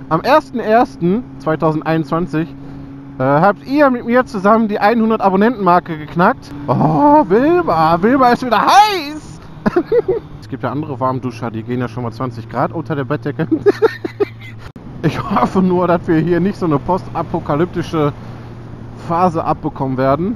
Am 01.01.2021 habt ihr mit mir zusammen die 100 Abonnentenmarke geknackt. Oh, Wilma ist wieder heiß! Es gibt ja andere Warmduscher, die gehen ja schon mal 20 Grad unter der Bettdecke. Ich hoffe nur, dass wir hier nicht so eine postapokalyptische Phase abbekommen werden.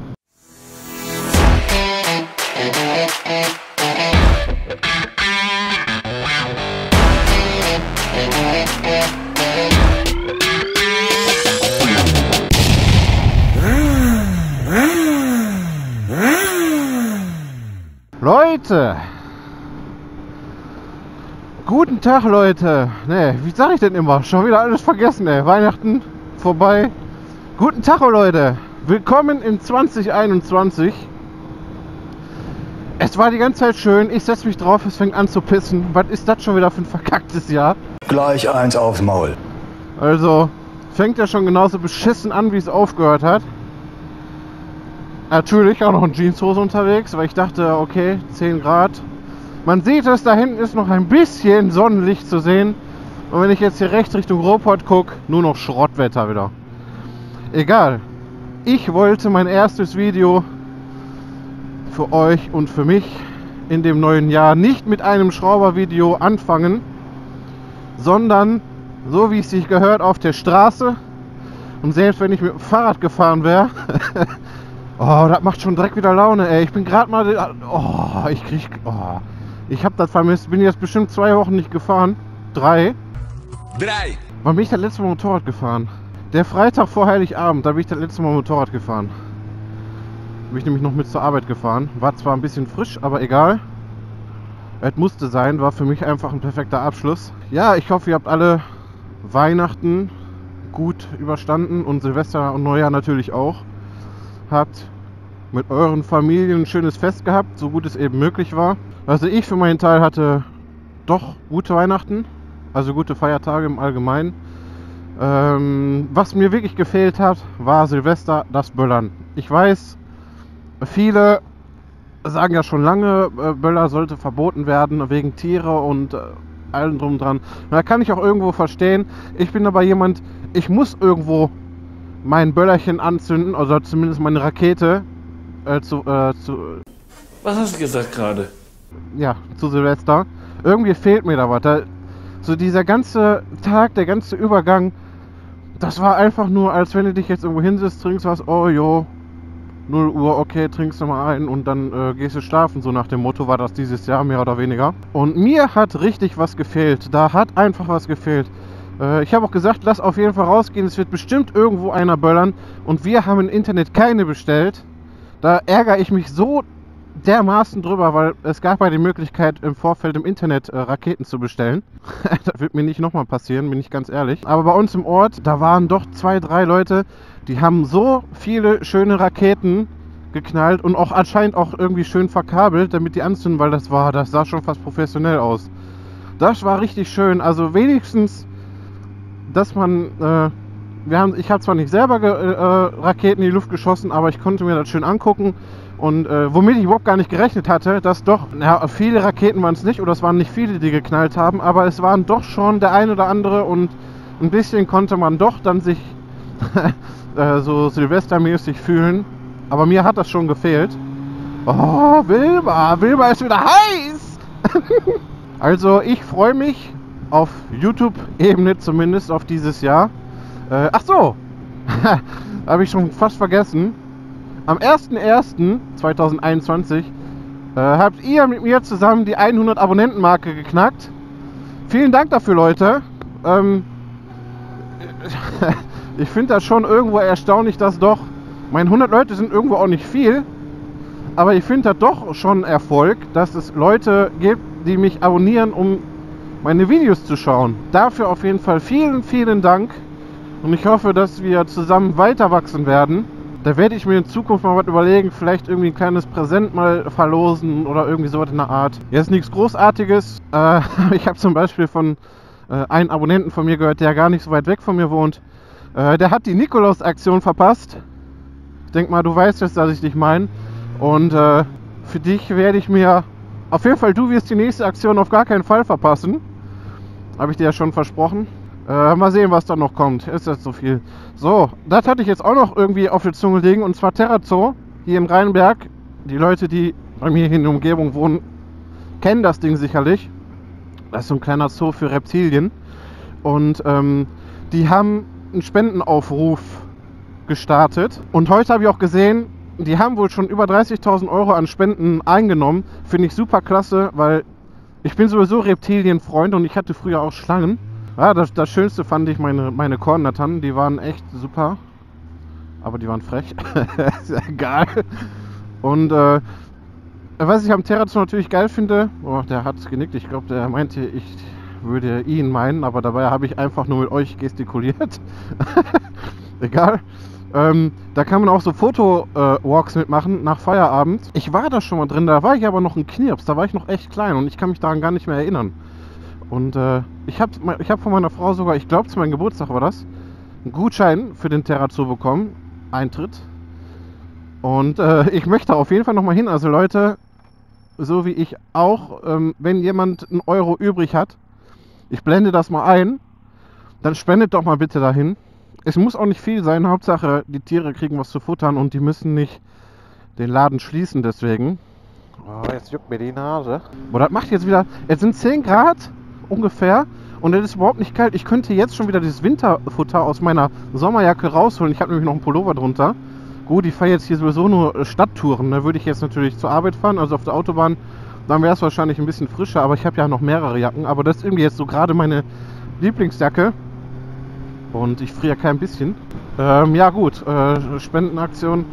Leute! Guten Tag, Leute! Ne, wie sage ich denn immer? Schon wieder alles vergessen, ey. Weihnachten vorbei. Guten Tag, Leute! Willkommen in 2021. Es war die ganze Zeit schön. Ich setze mich drauf, es fängt an zu pissen. Was ist das schon wieder für ein verkacktes Jahr? Gleich eins aufs Maul. Also, fängt ja schon genauso beschissen an, wie es aufgehört hat. Natürlich auch noch in Jeanshose unterwegs, weil ich dachte, okay, 10 Grad. Man sieht es, da hinten ist noch ein bisschen Sonnenlicht zu sehen. Und wenn ich jetzt hier rechts Richtung Ruhrpott gucke, nur noch Schrottwetter wieder. Egal. Ich wollte mein erstes Video für euch und für mich in dem neuen Jahr nicht mit einem Schraubervideo anfangen, sondern, so wie es sich gehört, auf der Straße. Und selbst wenn ich mit dem Fahrrad gefahren wäre... Oh, das macht schon direkt wieder Laune, ey. Ich bin gerade mal... Oh, ich hab das vermisst. Bin jetzt bestimmt 2 Wochen nicht gefahren. 3. Wann bin ich das letzte Mal Motorrad gefahren? Der Freitag vor Heiligabend, da bin ich das letzte Mal Motorrad gefahren. Bin ich nämlich noch mit zur Arbeit gefahren. War zwar ein bisschen frisch, aber egal. Es musste sein, war für mich einfach ein perfekter Abschluss. Ja, ich hoffe, ihr habt alle Weihnachten gut überstanden und Silvester und Neujahr natürlich auch. Habt mit euren Familien ein schönes Fest gehabt, so gut es eben möglich war. Also ich für meinen Teil hatte doch gute Weihnachten, also gute Feiertage im Allgemeinen. Was mir wirklich gefehlt hat, war Silvester, das Böllern. Ich weiß, viele sagen ja schon lange, Böller sollte verboten werden, wegen Tiere und allem drum dran. Da kann ich auch irgendwo verstehen. Ich bin aber jemand, ich muss irgendwo mein Böllerchen anzünden, oder zumindest meine Rakete Was hast du gesagt gerade? Ja, zu Silvester. Irgendwie fehlt mir da was. So dieser ganze Tag, der ganze Übergang, das war einfach nur, als wenn du dich jetzt irgendwo hinsetzt, trinkst was, oh jo, 0 Uhr, okay, trinkst du mal ein und dann gehst du schlafen. So nach dem Motto war das dieses Jahr, mehr oder weniger. Und mir hat richtig was gefehlt. Da hat einfach was gefehlt. Ich habe auch gesagt, lass auf jeden Fall rausgehen, es wird bestimmt irgendwo einer böllern und wir haben im Internet keine bestellt. Da ärgere ich mich so dermaßen drüber, weil es gab ja die Möglichkeit im Vorfeld im Internet Raketen zu bestellen. Das wird mir nicht nochmal passieren, bin ich ganz ehrlich. Aber bei uns im Ort, da waren doch 2, 3 Leute, die haben so viele schöne Raketen geknallt und auch anscheinend auch irgendwie schön verkabelt, damit die anzünden, weil das sah schon fast professionell aus. Das war richtig schön, also wenigstens... dass man, ich habe zwar nicht selber Raketen in die Luft geschossen, aber ich konnte mir das schön angucken und womit ich überhaupt gar nicht gerechnet hatte, dass doch, ja, viele Raketen waren es nicht oder es waren nicht viele, die geknallt haben, aber es waren doch schon der ein oder andere und ein bisschen konnte man doch dann sich so silvestermäßig fühlen, aber mir hat das schon gefehlt. Oh, Wilma ist wieder heiß! Also ich freue mich auf YouTube-Ebene zumindest auf dieses Jahr. Ach so, habe ich schon fast vergessen. Am 01.01.2021 habt ihr mit mir zusammen die 100 Abonnentenmarke geknackt. Vielen Dank dafür, Leute. Ich finde das schon irgendwo erstaunlich, dass doch, meine 100 Leute sind irgendwo auch nicht viel, aber ich finde das doch schon Erfolg, dass es Leute gibt, die mich abonnieren, um meine Videos zu schauen. Dafür auf jeden Fall vielen, vielen Dank und ich hoffe, dass wir zusammen weiter wachsen werden. Da werde ich mir in Zukunft mal was überlegen, vielleicht irgendwie ein kleines Präsent mal verlosen oder irgendwie sowas in der Art. Jetzt nichts Großartiges. Ich habe zum Beispiel von einem Abonnenten von mir gehört, der gar nicht so weit weg von mir wohnt. Der hat die Nikolaus-Aktion verpasst. Ich denke mal, du weißt jetzt, dass ich dich meine. Und für dich werde ich mir... Auf jeden Fall, du wirst die nächste Aktion auf gar keinen Fall verpassen. Habe ich dir ja schon versprochen. Mal sehen, was da noch kommt. Ist jetzt so viel. So, das hatte ich jetzt auch noch irgendwie auf der Zunge liegen. Und zwar Terrazoo hier im Rheinberg. Die Leute, die bei mir hier in der Umgebung wohnen, kennen das Ding sicherlich. Das ist so ein kleiner Zoo für Reptilien. Und die haben einen Spendenaufruf gestartet. Und heute habe ich auch gesehen, die haben wohl schon über 30.000 Euro an Spenden eingenommen. Finde ich super klasse, weil ich bin sowieso Reptilienfreund und ich hatte früher auch Schlangen. Ja, das Schönste fand ich meine Kornnattern. Die waren echt super. Aber die waren frech. Ist ja egal. Und was ich am Terrazoo natürlich geil finde, oh, der hat genickt. Ich glaube, der meinte, ich würde ihn meinen, aber dabei habe ich einfach nur mit euch gestikuliert. Egal. Da kann man auch so Foto-Walks mitmachen nach Feierabend. Ich war da schon mal drin, da war ich aber noch ein Knirps, da war ich noch echt klein und ich kann mich daran gar nicht mehr erinnern. Und ich hab von meiner Frau sogar, ich glaube zu meinem Geburtstag war das, einen Gutschein für den Terrazoo bekommen, Eintritt. Und ich möchte auf jeden Fall nochmal hin, also Leute, so wie ich auch, wenn jemand einen Euro übrig hat, ich blende das mal ein, dann spendet doch mal bitte dahin. Es muss auch nicht viel sein, Hauptsache die Tiere kriegen was zu futtern und die müssen nicht den Laden schließen deswegen. Oh, jetzt juckt mir die Nase. Boah, das macht jetzt wieder, es sind 10 Grad ungefähr und es ist überhaupt nicht kalt. Ich könnte jetzt schon wieder dieses Winterfutter aus meiner Sommerjacke rausholen. Ich habe nämlich noch einen Pullover drunter. Gut, ich fahre jetzt hier sowieso nur Stadttouren. Da würde ich jetzt natürlich zur Arbeit fahren, also auf der Autobahn. Dann wäre es wahrscheinlich ein bisschen frischer, aber ich habe ja noch mehrere Jacken. Aber das ist irgendwie jetzt so gerade meine Lieblingsjacke. Und ich friere kein bisschen. Ja gut, Spendenaktion.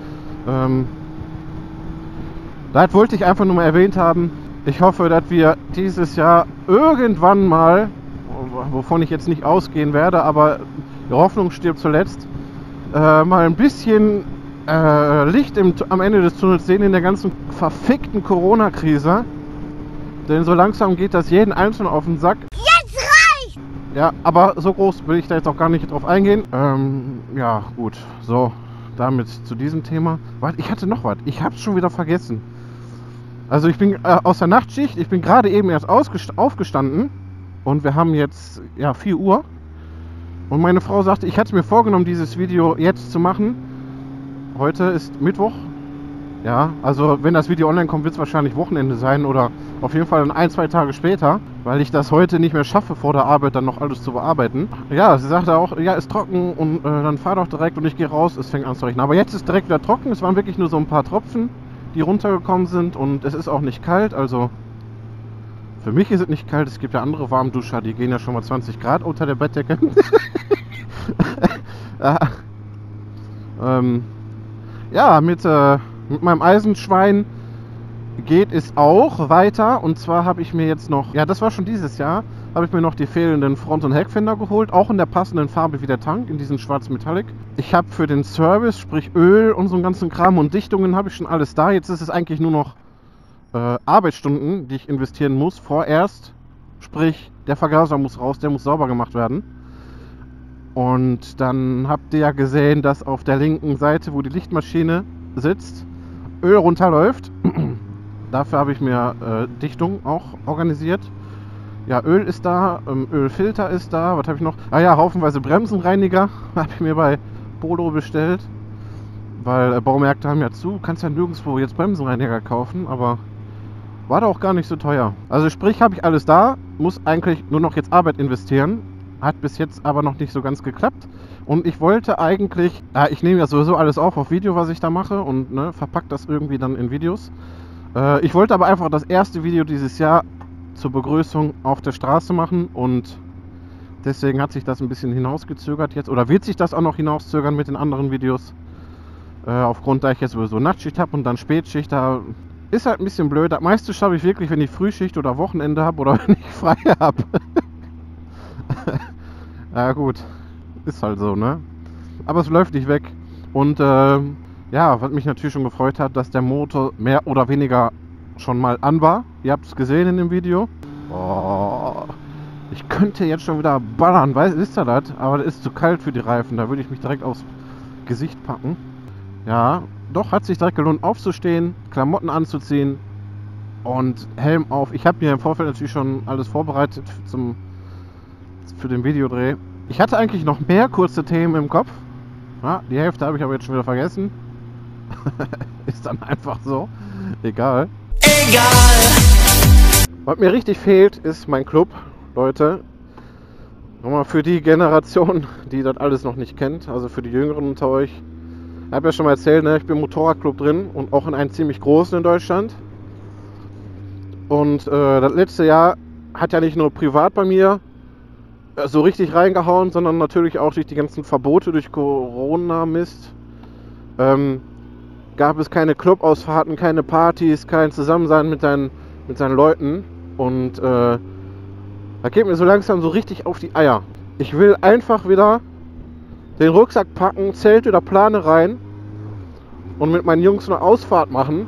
Das wollte ich einfach nur mal erwähnt haben. Ich hoffe, dass wir dieses Jahr irgendwann mal, wovon ich jetzt nicht ausgehen werde, aber die Hoffnung stirbt zuletzt, mal ein bisschen Licht am Ende des Tunnels sehen in der ganzen verfickten Corona-Krise. Denn so langsam geht das jeden Einzelnen auf den Sack. Ja, aber so groß will ich da jetzt auch gar nicht drauf eingehen. Ja, gut. So, damit zu diesem Thema. Warte, ich hatte noch was. Ich hab's schon wieder vergessen. Also ich bin aus der Nachtschicht. Ich bin gerade eben erst aufgestanden. Und wir haben jetzt, ja, 4 Uhr. Und meine Frau sagte, ich hatte mir vorgenommen, dieses Video jetzt zu machen. Heute ist Mittwoch. Ja, also wenn das Video online kommt, wird es wahrscheinlich Wochenende sein oder auf jeden Fall 1-2 Tage später, weil ich das heute nicht mehr schaffe, vor der Arbeit dann noch alles zu bearbeiten. Ja, sie sagte auch, ja, ist trocken und dann fahr doch direkt und ich gehe raus, es fängt an zu regnen. Aber jetzt ist direkt wieder trocken, es waren wirklich nur so ein paar Tropfen, die runtergekommen sind und es ist auch nicht kalt, also für mich ist es nicht kalt, es gibt ja andere Warmduscher, die gehen ja schon mal 20 Grad unter der Bettdecke. Ja, mit meinem Eisenschwein geht es auch weiter. Und zwar habe ich mir jetzt noch, ja, das war schon dieses Jahr, habe ich mir noch die fehlenden Front- und Heckfender geholt. Auch in der passenden Farbe wie der Tank, in diesem schwarz Metallic. Ich habe für den Service, sprich Öl und so einen ganzen Kram und Dichtungen, habe ich schon alles da. Jetzt ist es eigentlich nur noch Arbeitsstunden, die ich investieren muss. Vorerst, sprich, der Vergaser muss raus, der muss sauber gemacht werden. Und dann habt ihr ja gesehen, dass auf der linken Seite, wo die Lichtmaschine sitzt, Öl runterläuft. Dafür habe ich mir Dichtung auch organisiert. Ja, Öl ist da, Ölfilter ist da. Was habe ich noch? Ah ja, haufenweise Bremsenreiniger habe ich mir bei Polo bestellt. Weil Baumärkte haben ja zu. Du kannst ja nirgendwo jetzt Bremsenreiniger kaufen, aber war da auch gar nicht so teuer. Also sprich, habe ich alles da, muss eigentlich nur noch jetzt Arbeit investieren. Hat bis jetzt aber noch nicht so ganz geklappt. Und ich wollte eigentlich, ich nehme ja sowieso alles auf Video, was ich da mache und ne, verpackt das irgendwie dann in Videos. Ich wollte aber einfach das erste Video dieses Jahr zur Begrüßung auf der Straße machen und deswegen hat sich das ein bisschen hinausgezögert jetzt oder wird sich das auch noch hinauszögern mit den anderen Videos. Aufgrund, da ich jetzt sowieso Nachtschicht habe und dann Spätschicht, da ist halt ein bisschen blöd. Das meiste schaffe ich wirklich, wenn ich Frühschicht oder Wochenende habe oder wenn ich frei habe. Ja gut, ist halt so, ne? Aber es läuft nicht weg. Und ja, was mich natürlich schon gefreut hat, dass der Motor mehr oder weniger schon mal an war. Ihr habt es gesehen in dem Video. Oh, ich könnte jetzt schon wieder ballern, wisst ihr das? Aber das ist zu kalt für die Reifen, da würde ich mich direkt aufs Gesicht packen. Ja, doch, hat sich direkt gelohnt aufzustehen, Klamotten anzuziehen und Helm auf. Ich habe mir im Vorfeld natürlich schon alles vorbereitet für den Videodreh. Ich hatte eigentlich noch mehr kurze Themen im Kopf. Ja, die Hälfte habe ich aber jetzt schon wieder vergessen. Ist dann einfach so. Egal. Was mir richtig fehlt, ist mein Club, Leute. Nochmal für die Generation, die das alles noch nicht kennt, also für die Jüngeren unter euch. Ich habe ja schon mal erzählt, ne, ich bin im Motorradclub drin und auch in einem ziemlich großen in Deutschland. Und das letzte Jahr hat ja nicht nur privat bei mir so richtig reingehauen, sondern natürlich auch durch die ganzen Verbote, durch Corona-Mist. Gab es keine Clubausfahrten, keine Partys, kein Zusammensein mit seinen Leuten. Und da geht mir so langsam so richtig auf die Eier. Ich will einfach wieder den Rucksack packen, Zelt oder Plane rein und mit meinen Jungs eine Ausfahrt machen,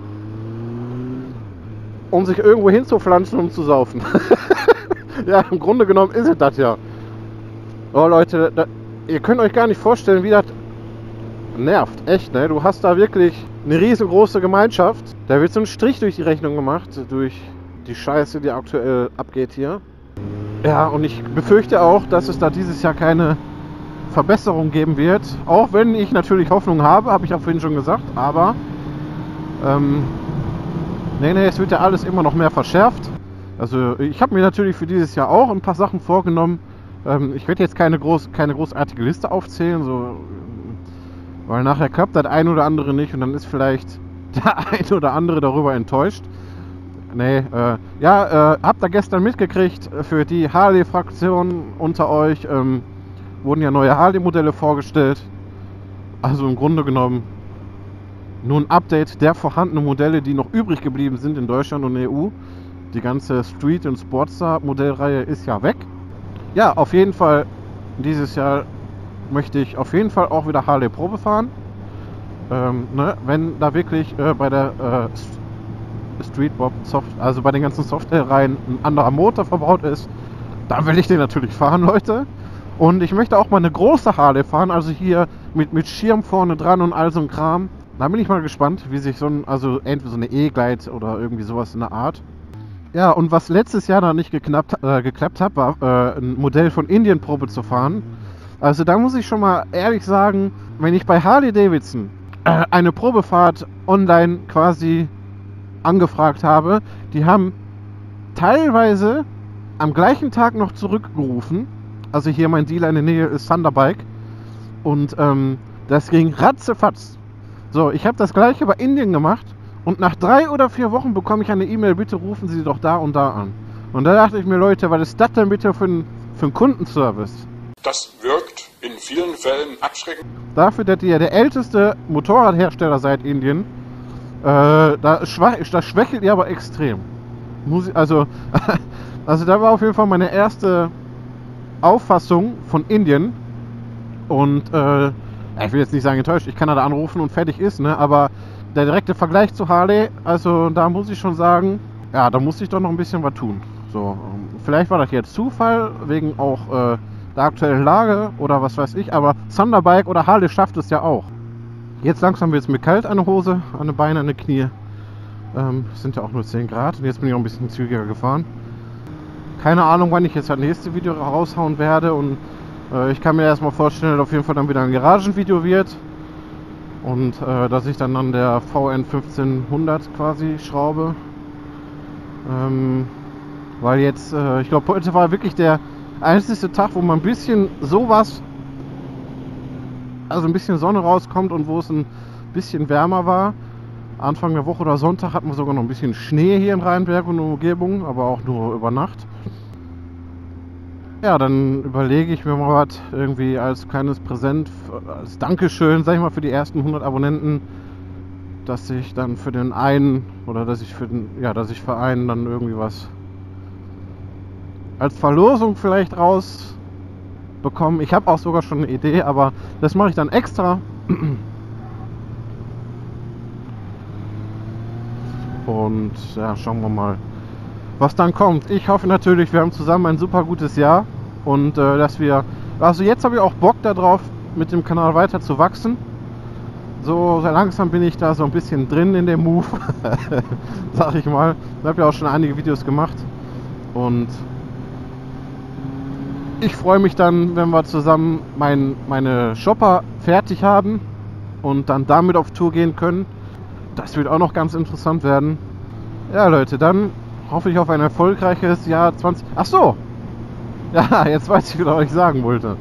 um sich irgendwo hinzupflanzen und zu saufen. Ja, im Grunde genommen ist es das ja. Oh Leute, ihr könnt euch gar nicht vorstellen, wie das nervt. Echt, ne? Du hast da wirklich eine riesengroße Gemeinschaft. Da wird so ein Strich durch die Rechnung gemacht, durch die Scheiße, die aktuell abgeht hier. Ja, und ich befürchte auch, dass es da dieses Jahr keine Verbesserung geben wird. Auch wenn ich natürlich Hoffnung habe ich auch vorhin schon gesagt. Aber, nee, es wird ja alles immer noch mehr verschärft. Also ich habe mir natürlich für dieses Jahr auch ein paar Sachen vorgenommen. Ich werde jetzt keine großartige Liste aufzählen, so, weil nachher klappt das ein oder andere nicht und dann ist vielleicht der ein oder andere darüber enttäuscht. Nee, habt ihr gestern mitgekriegt, für die Harley-Fraktion unter euch wurden ja neue Harley-Modelle vorgestellt. Also im Grunde genommen nur ein Update der vorhandenen Modelle, die noch übrig geblieben sind in Deutschland und der EU. Die ganze Street- und Sportster-Modellreihe ist ja weg. Ja, auf jeden Fall, dieses Jahr möchte ich auf jeden Fall auch wieder Harley Probe fahren. Ne, wenn da wirklich bei der Street Bob also bei den ganzen Software-Reihen ein anderer Motor verbaut ist, dann will ich den natürlich fahren, Leute. Und ich möchte auch mal eine große Harley fahren, also hier mit Schirm vorne dran und all so ein Kram. Da bin ich mal gespannt, wie sich also entweder so eine E-Glide oder irgendwie sowas in der Art. Ja, und was letztes Jahr noch nicht geklappt hat, war ein Modell von Indian Probe zu fahren. Also da muss ich schon mal ehrlich sagen, wenn ich bei Harley Davidson eine Probefahrt online quasi angefragt habe, die haben teilweise am gleichen Tag noch zurückgerufen. Also hier mein Dealer in der Nähe ist Thunderbike. Und das ging ratzefatz. So, ich habe das gleiche bei Indien gemacht. Und nach 3 oder 4 Wochen bekomme ich eine E-Mail, bitte rufen Sie doch da und da an. Und da dachte ich mir, Leute, was ist das denn bitte für ein Kundenservice? Das wirkt in vielen Fällen abschreckend. Dafür, dass ihr der älteste Motorradhersteller seid Indien, das schwächelt ihr aber extrem. Also da war auf jeden Fall meine erste Auffassung von Indien. Und ich will jetzt nicht sagen enttäuscht, ich kann da anrufen und fertig ist, ne? Aber der direkte Vergleich zu Harley, also da muss ich schon sagen, ja, da muss ich doch noch ein bisschen was tun. So, vielleicht war das jetzt Zufall, wegen auch der aktuellen Lage oder was weiß ich, aber Thunderbike oder Harley schafft es ja auch. Jetzt langsam wird es mir kalt an der Hose, an den Beinen, an den Knie. Sind ja auch nur 10 Grad und jetzt bin ich auch ein bisschen zügiger gefahren. Keine Ahnung, wann ich jetzt das nächste Video raushauen werde und ich kann mir erstmal vorstellen, dass auf jeden Fall dann wieder ein Garagenvideo wird. Und dass ich dann an der VN 1500 quasi schraube. Weil jetzt, ich glaube, heute war wirklich der einzige Tag, wo man ein bisschen sowas, also ein bisschen Sonne rauskommt und wo es ein bisschen wärmer war. Anfang der Woche oder Sonntag hatten wir sogar noch ein bisschen Schnee hier in Rheinberg und Umgebung, aber auch nur über Nacht. Ja, dann überlege ich mir mal was irgendwie als kleines Präsent, als Dankeschön, sag ich mal, für die ersten 100 Abonnenten, dass ich dann für den einen oder dass ich für einen dann irgendwie was als Verlosung vielleicht rausbekomme. Ich habe auch sogar schon eine Idee, aber das mache ich dann extra. Und ja, schauen wir mal, was dann kommt. Ich hoffe natürlich, wir haben zusammen ein super gutes Jahr und dass wir, also jetzt habe ich auch Bock darauf, mit dem Kanal weiter zu wachsen. So langsam bin ich da so ein bisschen drin in dem Move, sag ich mal. Ich habe ja auch schon einige Videos gemacht und Ich freue mich dann, wenn wir zusammen meine Shopper fertig haben und dann damit auf Tour gehen können. Das wird auch noch ganz interessant werden. Ja, Leute, dann hoffe ich auf ein erfolgreiches Jahr 20... Ach so! Ja, jetzt weiß ich wieder, was ich sagen wollte.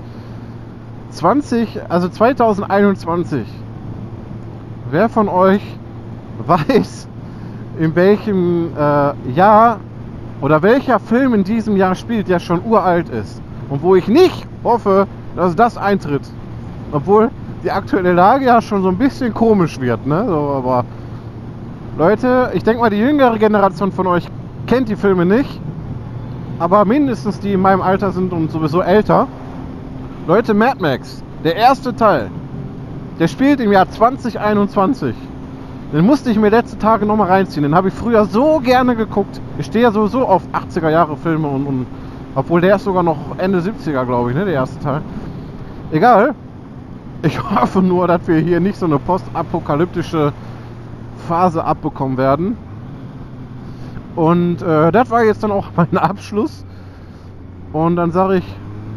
2021. Wer von euch weiß, in welchem Jahr oder welcher Film in diesem Jahr spielt, der schon uralt ist? Und wo ich nicht hoffe, dass das eintritt. Obwohl die aktuelle Lage ja schon so ein bisschen komisch wird, ne? So, aber Leute, ich denke mal, die jüngere Generation von euch kennt die Filme nicht. Aber mindestens die in meinem Alter sind und sowieso älter. Leute, Mad Max, der erste Teil, der spielt im Jahr 2021. Den musste ich mir letzte Tage nochmal reinziehen. Den habe ich früher so gerne geguckt. Ich stehe ja sowieso auf 80er Jahre Filme und obwohl der ist sogar noch Ende 70er, glaube ich, ne, der erste Teil. Egal. Ich hoffe nur, dass wir hier nicht so eine postapokalyptische Phase abbekommen werden. Und das war jetzt dann auch mein Abschluss. Und dann sage ich,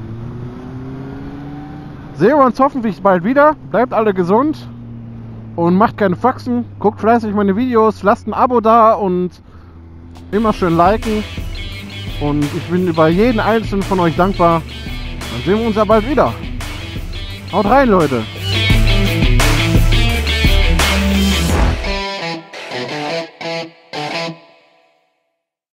sehen wir uns hoffentlich bald wieder. Bleibt alle gesund und macht keine Faxen. Guckt fleißig meine Videos, lasst ein Abo da und immer schön liken. Und ich bin über jeden einzelnen von euch dankbar. Dann sehen wir uns ja bald wieder. Haut rein, Leute.